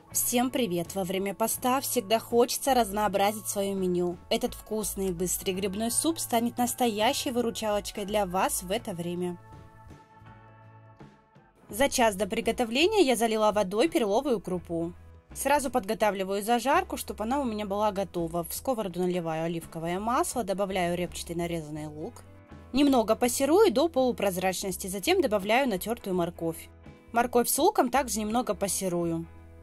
Всем привет! Во время поста всегда хочется разнообразить свое меню. Этот вкусный и быстрый грибной суп станет настоящей выручалочкой для вас в это время. За час до приготовления я залила водой перловую крупу. Сразу подготавливаю зажарку, чтобы она у меня была готова. В сковороду наливаю оливковое масло, добавляю репчатый нарезанный лук. Немного пассерую до полупрозрачности, затем добавляю натертую морковь. Морковь с луком также немного пассерую.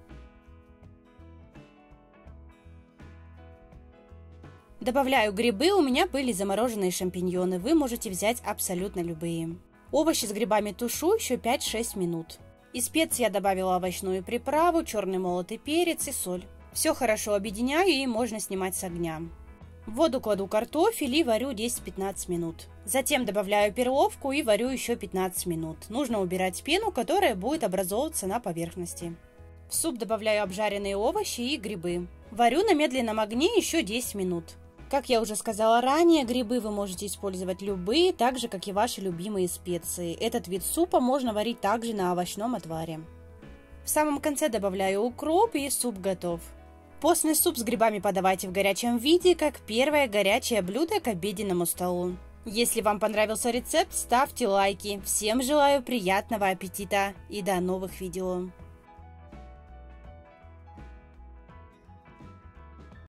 Добавляю грибы, у меня были замороженные шампиньоны, вы можете взять абсолютно любые. Овощи с грибами тушу еще 5-6 минут. Из специй я добавила овощную приправу, черный молотый перец и соль. Все хорошо объединяю и можно снимать с огня. В воду кладу картофель и варю 10-15 минут. Затем добавляю перловку и варю еще 15 минут. Нужно убирать пену, которая будет образовываться на поверхности. В суп добавляю обжаренные овощи и грибы. Варю на медленном огне еще 10 минут. Как я уже сказала ранее, грибы вы можете использовать любые, так же как и ваши любимые специи. Этот вид супа можно варить также на овощном отваре. В самом конце добавляю укроп и суп готов. Постный суп с грибами подавайте в горячем виде, как первое горячее блюдо к обеденному столу. Если вам понравился рецепт, ставьте лайки. Всем желаю приятного аппетита и до новых видео.